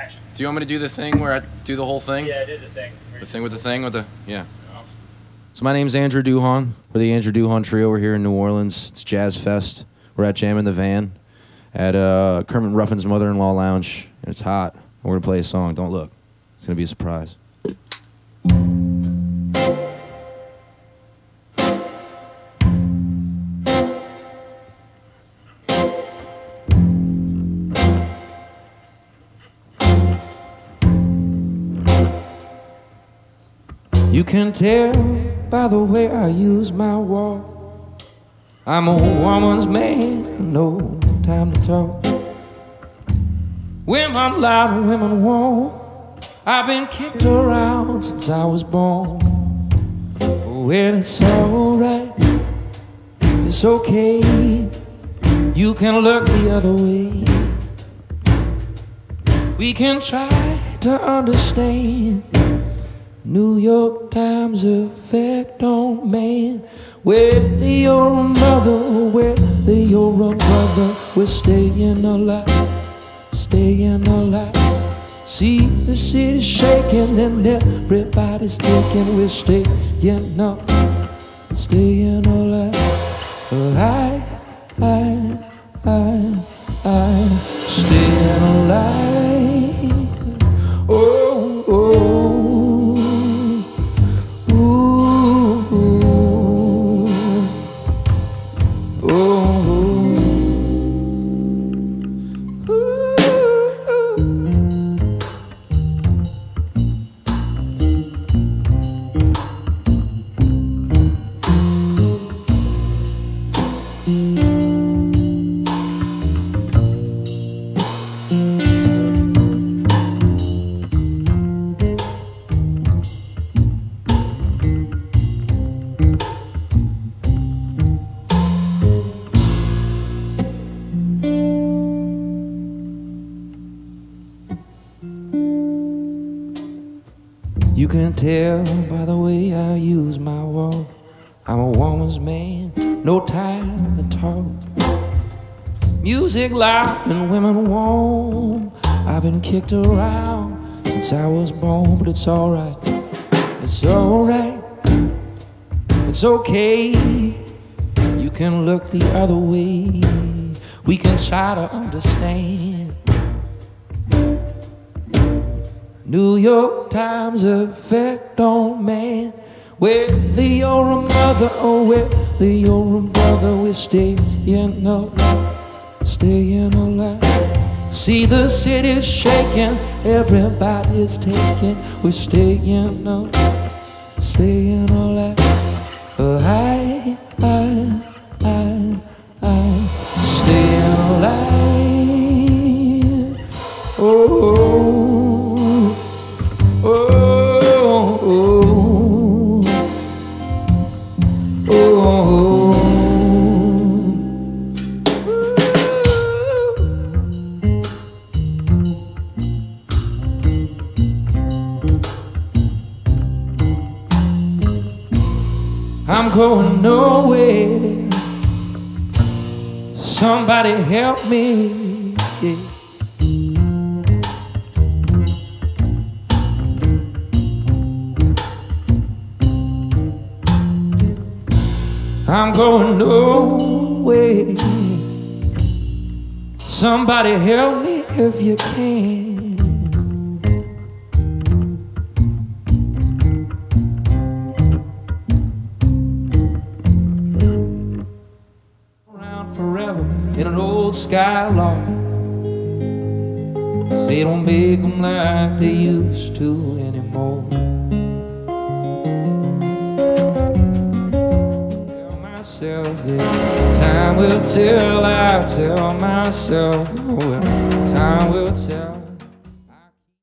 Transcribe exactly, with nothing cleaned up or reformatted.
match. Do you want me to do the thing where I do the whole thing? Yeah, I did the thing. The thing with the thing with the, yeah. So my name's Andrew Duhon. We're the Andrew Duhon Trio. We're here in New Orleans. It's Jazz Fest. We're at Jam in the Van at uh, Kermit Ruffin's Mother-in-Law Lounge. And it's hot. We're going to play a song. Don't look. It's going to be a surprise. You can tell by the way I use my walk, I'm a woman's man, no time to talk. Women loud and women won't. I've been kicked around since I was born. Well, it's alright, it's okay. You can look the other way. We can try to understand New York Times effect on man. Whether you're a mother, whether you're a brother, we're staying alive, staying alive. See the city shaking and everybody's thinking we're staying up, staying alive. I, I, I, I, staying alive. Oh, oh. You can tell by the way I use my walk, I'm a woman's man, no time to talk. Music loud and women won't. I've been kicked around since I was born, but it's alright, it's alright, it's okay. You can look the other way. We can try to understand New York Times effect on man. Whether you're a mother or whether you're a brother, we're staying alive, staying alive. See the city's shaking, everybody's taking, we're staying alive, staying alive. I, I, I, I, staying alive. Oh. I'm going nowhere. Somebody help me. Yeah. I'm going nowhere. Somebody help me if you can. Forever in an old skylark. Say don't make them like they used to anymore. Tell myself that time will tell. I tell myself, oh, well, time will tell.